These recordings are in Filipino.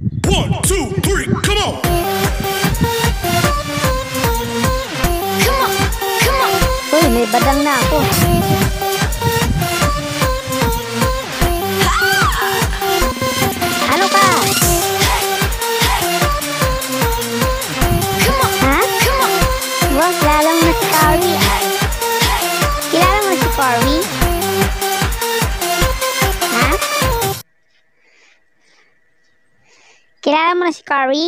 One, two, three, come on! Come on, come on. Uy, may badang na ako. Ano ka? Ha? Wow, kilala mo na si Cory. Kilala mo na si Cory? Ha? Kilala mo na si Cory?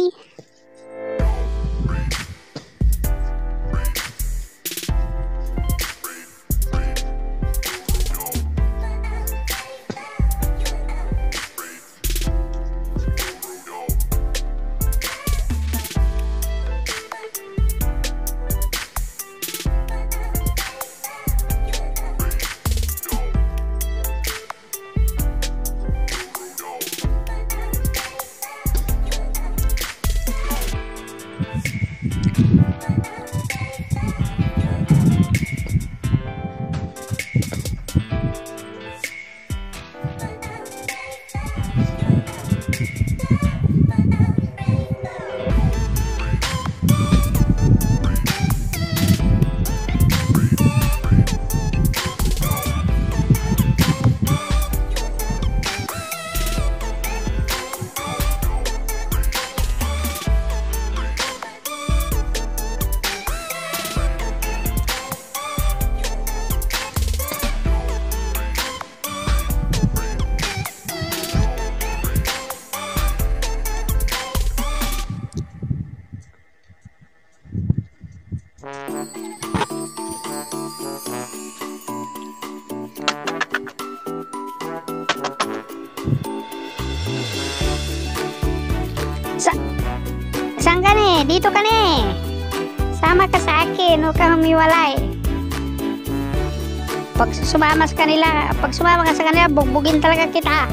Saan ka ne? Dito ka ne. Sama ka sa akin. Huwag kang humiwalay. Pag sumama sa kanila, bugbugin talaga kita.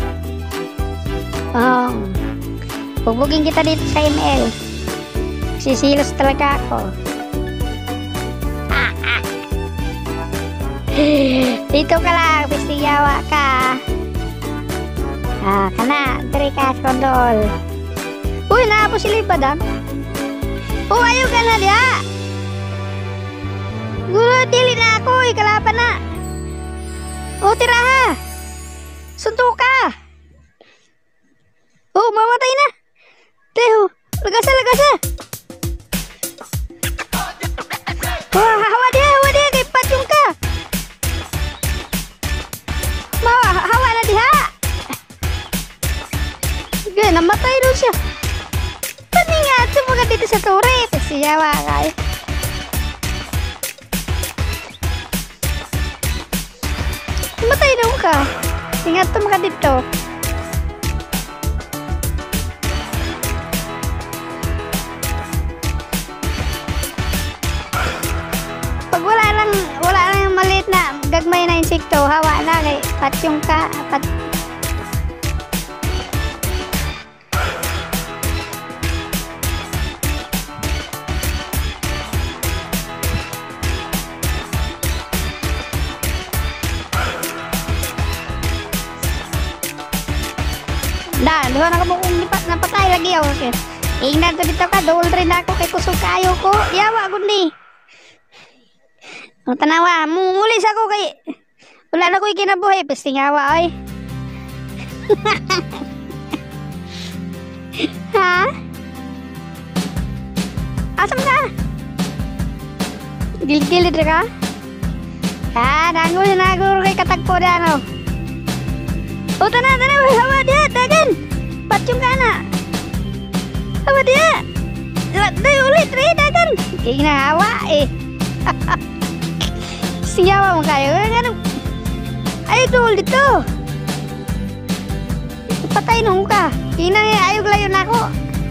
Bugbugin kita dito sa ML. Sisilos talaga ako. Dito ka lang, pistiyawa ka. Kana, diri ka, kondol. Uy, naapos sila yung badang. Ayaw ka na diya. Gulo, dili na ako, kalaban na. Tira ha. Suntok ka. Mamatay na. Teho, lagasa. Hawa dia, kay patyong ka. Hawa na diha. Namatay doon siya. Paningat sa mga dito sa turret. Siyawa kayo. Namatay doon ka. Ingat to mga dito. Pag wala lang yung maliit na gagmay na insekto, hawa na kay patyong ka. Diba nakabukong napatay lagi ako. Ingnan to dito ka, dool rin ako kay kusog kayo ko. Yawa kundi. Tanawa, mungulis ako kay wala na ko'y kinabuhi. Pesting awa oy. Ha? Asam ka? Gilid-gilid ka? Nagul kay katagpo na ano. Tanah, hawa dia, dagan. Patyong ka na. Hawa dia. Day ulit, dagan. Hawa eh. Siyawa mo kayo. Ay, dul dito. Patay nung ka. Ayog layo na ako.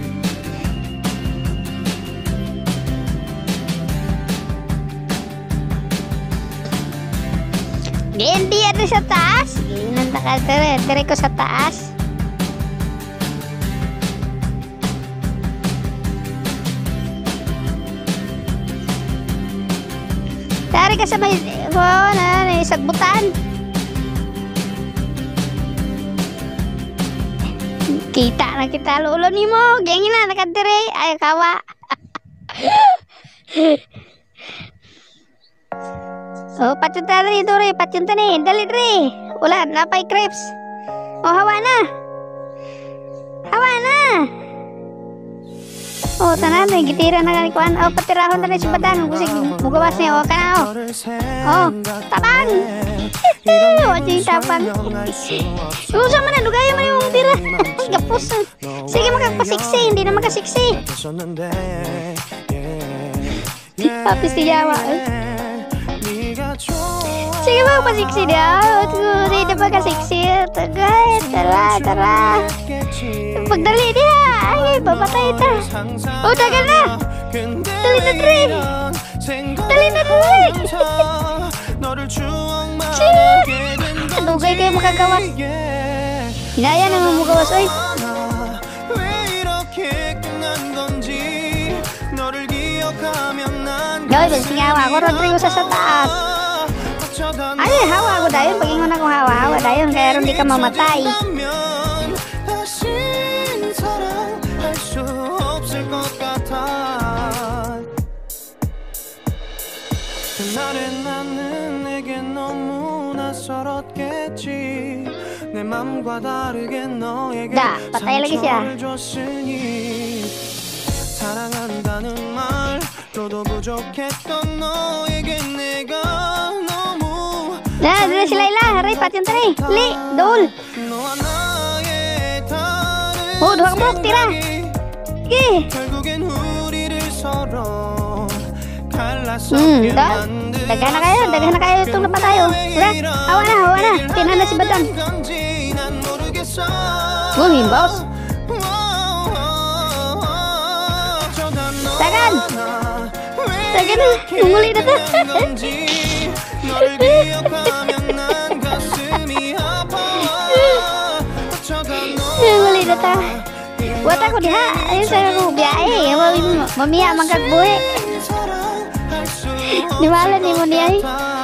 Hindi ada sa taas. Ginanta ka dire ko sa taas. Dari ka sa may sagbutan. Kita na kita lolo ni mo. Geng na nakadire. Ay kawa. Oh, pacunta rin ito rin. Pacunta nih. Dali rin. Wala, napay crepes. Oh, hawa na. Hawa na. Oh, tanan rin. Gitira na kanikuan. Oh, patirahon na rin si Batang. Kusig, mugawas niya. Oh, kana oh. Oh, tabang. Wajah yung tabang. Usa man na. Lugaya man yung tira. Gapos. Sige, magkapasiksi. Hindi na magkasiksi. Tapos si Jawa. Sige ba pasiksi dia? Hindi na magkasiksi. Tagay, tara. Pagdali dia. Ay, papatay ita. Oh, tagal na. Dali na rin. Dali na rin. Dugay kayo makagawas. Hinaya na mamugawas, oy. Gawin, singawa ako, Rodrigo sa taas. Ay, hawa ako dayon. Pag-ingon akong hawa dayon. Kaya ron di ka mamatay. Dah, patay lagi siya. Nah, dila si Layla. Haray, patin tani. Li, dol. Oh, dua kebuk, tira. Oke. Dah. Daghan na kayo itong lapat tayo. Udah, hawa na. Tinan na si Batang. Oh, himbos. Dagan na. Nunguli na to. Nunguli na to. Buat aku diha. Ayun sa ako biyahe. Mamia magkagbuhi. Di mana nih mau dia?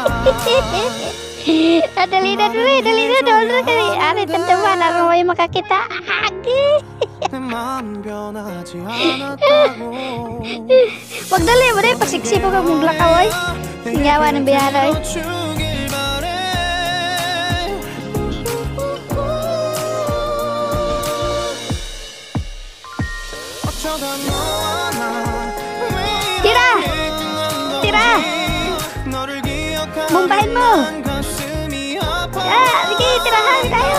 Dali na dol kali. Ari tentuan aroy maka kita agi. Wag dali mo dai pasiksi po ka mong lakaw oy. Singawa ng biyara oy. Mumbahin mo. Ya, sige, tirahan tayo.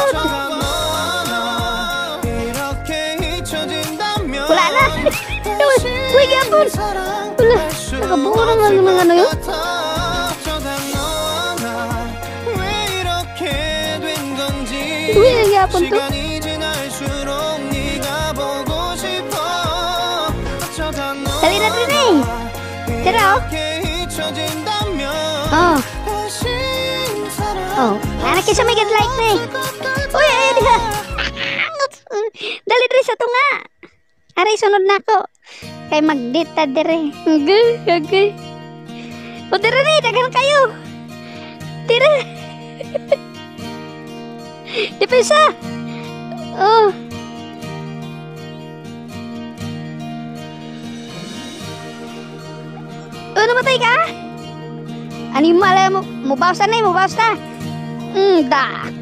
Wala na. Uy, gapon. Wala, nakabuo naman yung mga ano yun. Uy, gapon to. Dali na rin eh. Tira oh. Oh, anak kisah may like na eh. Uy, ayun diha. Dali diri sa tunga. Aray, sunod na ako. Kay mag-date ta dire. Okay. O, tira na, dagan kayo. Tira. Di pa isa. Oh. Oh, namatay ka? Animal ya, mau bawas na. Dah.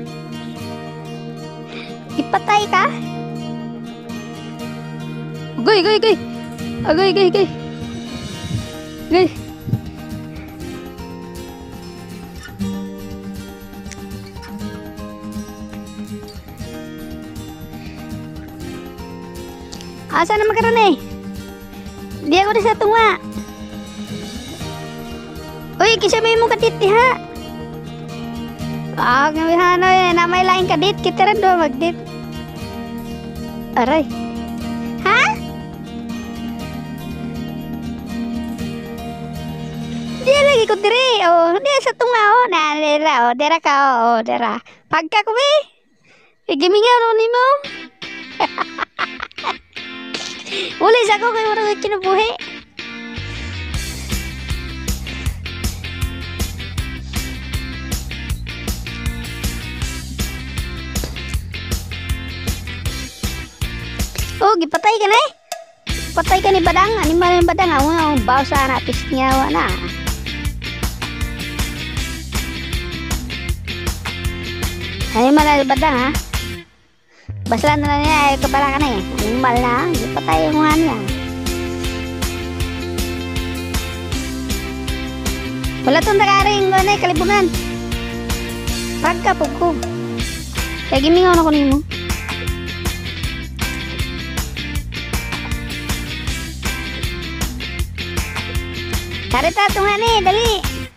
Ipatay ka? Goy. Goy. Asa na makaroon eh? Dia ako sa tunga. Uy, kisah may mo kadit ha. Ngawihan na may lain kadit. Kita rin doon magdit. Aray. Ha? Dia lagi ko diri. Oh, dia sa tunga oh. Dera ka oh. Dera. Pagka ko be. Gimingaw no nimo. Ulis ako kayo orang kinabuhi. gipatay ka na eh. Patay ka ni Badang. Animal ni Badang. Ang bawsa na. Pisnyawa na. Animal na ni Badang ha. Basla na lang niya. Ay kabala ka na eh. Animal na. Gipatay yung mga niya. Wala itong nakaring kalibunan. Pagkapog ko. Kaya gimingaw na ko nimo. Karita ito nga ni, dali.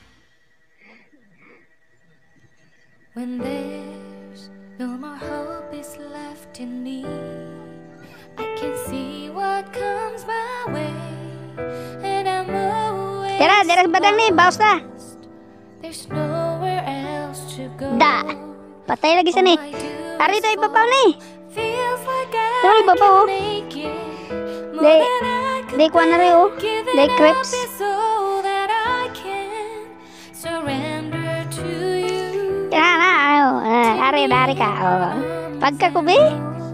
When there's no more hope is left in me, I can see what comes my way, and I'm always Tira Badang ni, bawas na. There's nowhere else to go. Da, patay lagi sa ni. Ari ito ibabaw ni. Feels like Tara I ibabaw oh. can make it more than I could Day kuha na rin oh. Giving Day up crepes. is all that I can surrender to you. Tira na, ari ka. Oh. Pagka ko be.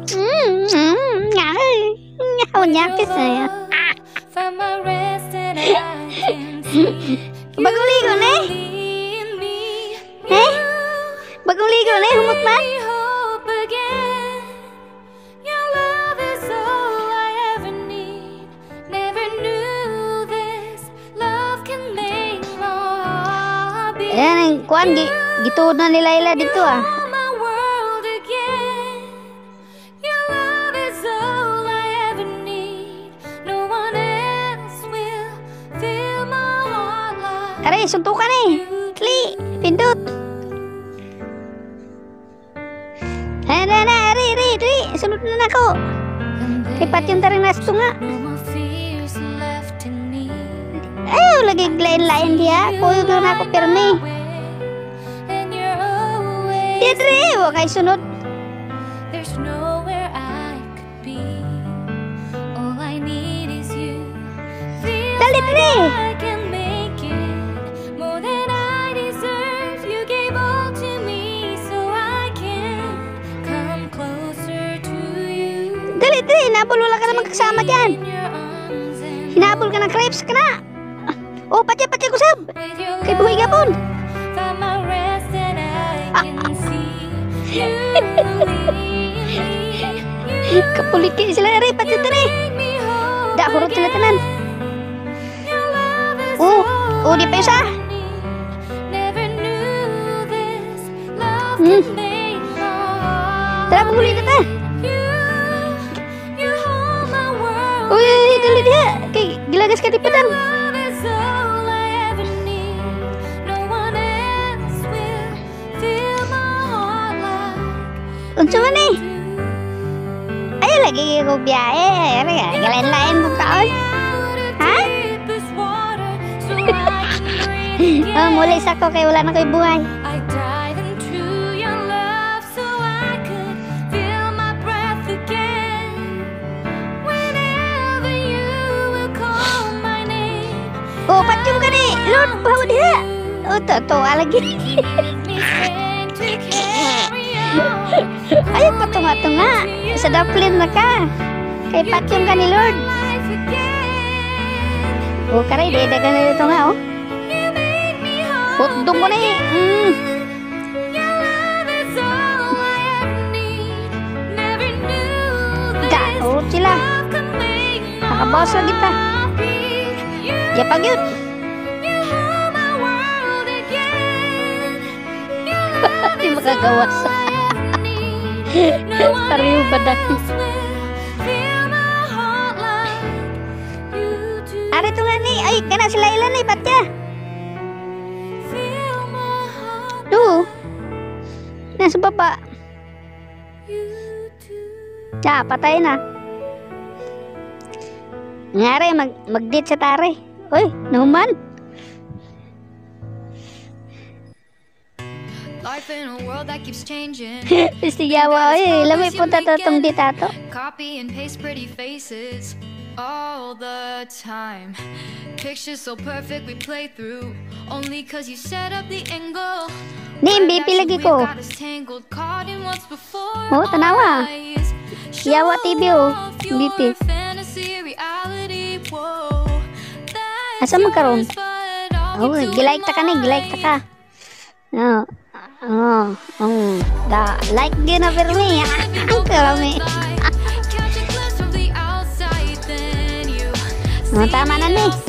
Nyapis na yan. Find my rest and I can see Bagong ligo na eh. in me. Eh? Bagong ligo na eh, humot man. Give me hope again. Your love is all I ever need. Never knew this love can make my heart beat. Ayan, ang kuhan, gituod na nila ila dito ah. All my world again. Your love is all I ever need. No one else will fill my heart like Aray, suntukan eh. Kli, pindot. Ari, sunod na ako. Kipat yung taring nasto nga. no more fears left in me. Ayaw, lagi lain-lain dia. Kuyo na ako pirmi. And you're always Dia dre, huwag kayo sunod. there's nowhere I could be. All I need is you. Feels Dali, like dre. I can make it more than I deserve. You gave all to me so I can come closer to you. Dali, hinabol wala ka naman kasama dyan. In your arms and Hinabol ka ng crepes ka na. Oh, patya ko sab. with your Kay buhay gapon. find my rest and I can see you lead me. Kapuliki sila rin, patya ito eh. Make me whole Da, hurot sila tanan. Your love is Oh, di pa isa. never knew this love Hmm. could make my heart Tara, maghuli na ta. You hold my world. Uy, dali dia. Kay gilagas ka di padang. Love is all I ever need. No one else will fill my heart like Unsa man eh. Ay, lagi ko biyahe. Ano nga, galain-lain mo kaon. Ha? Muli sa ko kay wala na ko'y buhay. I dive into your love so I could feel my breath again. Whenever you will call my name, Oh, patyong ka ni. Lord, bawa dia. Oh, totoo lagi. give me strength to carry on. Ay, patunga-tunga. Sa daplin na ka. Kay patyong ka ni Lord. Life again. Oh, karay, deda ka na dito nga, oh. You make me whole. Hotdog mo na eh. Your love is all I ever need. Never knew Da, this oh, sila. love could make my Nakabawas lagi ta. heart beat. Ya pag yun. You hold my world again. Your love Di is makagawas. all I ever need. No one Pariw badak. else will fill my heart like you do. Ari to nga ni. Ay, kana sila ilan eh, patya. Fill my heart Duh. Nasa baba. you do. Ya, patay na. Ngari, mag-date sa tare. Uy, naman. Life in a world that keeps changing. Pisti yawa, uy. Lamay punta to tong ditato. Copy and paste pretty faces all the time. Pictures so perfect we play through only cause you set up the angle. Ni, MVP lagi ko. Got us tangled, caught in what's before Oh, tanawa. our eyes. Yawa TV oh. Dito. Asa mo karon? Oh, gilike ta ka ni, gilike ta ka. Da like din na pero ni. Karami. Tama na ni.